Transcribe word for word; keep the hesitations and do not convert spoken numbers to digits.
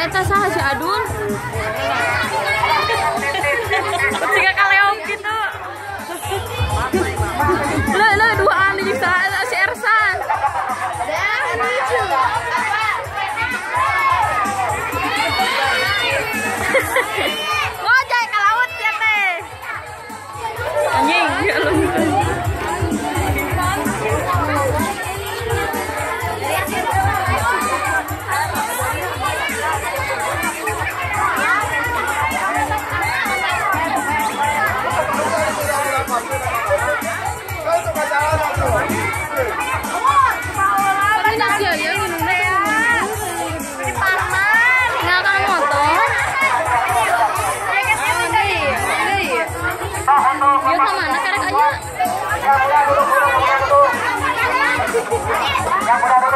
eta saha si Adun? Jika kaleong gitu. Lah lah dua ani saha si Ersan. Ngojek ke laut ya teh. Anjing, ya lu. Yang